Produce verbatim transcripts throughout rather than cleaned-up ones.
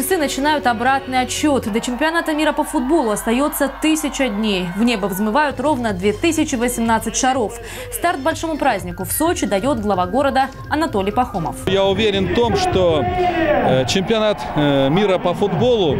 часы начинают обратный отсчет. До чемпионата мира по футболу остается тысяча дней. В небо взмывают ровно две тысячи восемнадцать шаров. Старт большому празднику в Сочи дает глава города Анатолий Пахомов. Я уверен в том, что чемпионат мира по футболу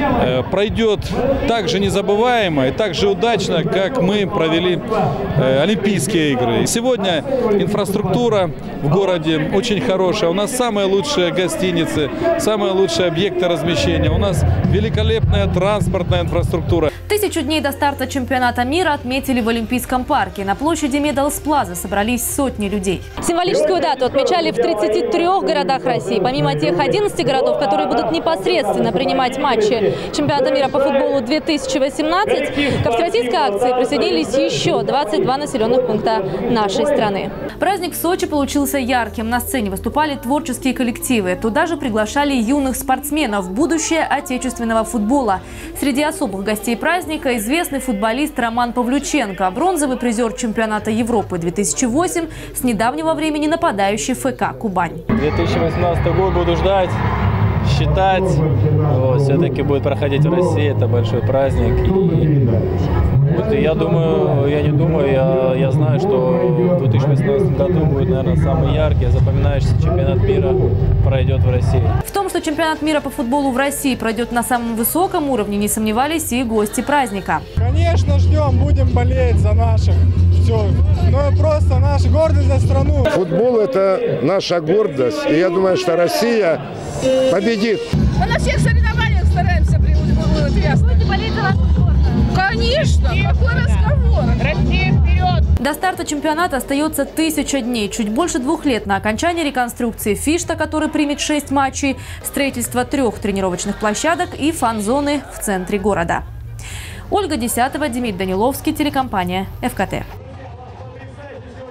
пройдет так же незабываемо и так же удачно, как мы провели Олимпийские игры. Сегодня инфраструктура в городе очень хорошая. У нас самые лучшие гостиницы, самые лучшие объекты размещения. У нас великолепная транспортная инфраструктура. Тысячу дней до старта чемпионата мира отметили в Олимпийском парке. На площади Медалс Плаза собрались сотни людей. Символическую дату отмечали в тридцати трёх городах России. Помимо тех одиннадцати городов, которые будут непосредственно принимать матчи чемпионата мира по футболу две тысячи восемнадцать, к всероссийской акции присоединились еще двадцать два населенных пункта нашей страны. Праздник в Сочи получился ярким. На сцене выступали творческие коллективы. Туда же приглашали юных спортсменов, будущее отечественного футбола. Среди особых гостей праздника известный футболист Роман Павлюченко, бронзовый призер чемпионата Европы две тысячи восемь, с недавнего времени нападающий ФК «Кубань». две тысячи восемнадцатый год буду ждать, считать. Вот, все-таки будет проходить в России, это большой праздник. И вот, я думаю, я не думаю, я, я знаю, что в две тысячи восемнадцатом году будет, наверное, самый яркий, запоминающийся чемпионат мира пройдет в России. В том, что чемпионат мира по футболу в России пройдет на самом высоком уровне, не сомневались и гости праздника. Конечно, ждем, будем болеть за наших. Все. Ну, просто наша гордость за страну. Футбол – это наша гордость. И я думаю, что Россия победит. Мы на всех соревнованиях стараемся приучить. Будете болеть за нашу сборную? Конечно. Какой разговор? Россия вперед! До старта чемпионата остается тысяча дней. Чуть больше двух лет на окончание реконструкции Фишта, который примет шесть матчей, строительство трех тренировочных площадок и фан-зоны в центре города. Ольга Десятова, Демид Даниловский, телекомпания ФКТ.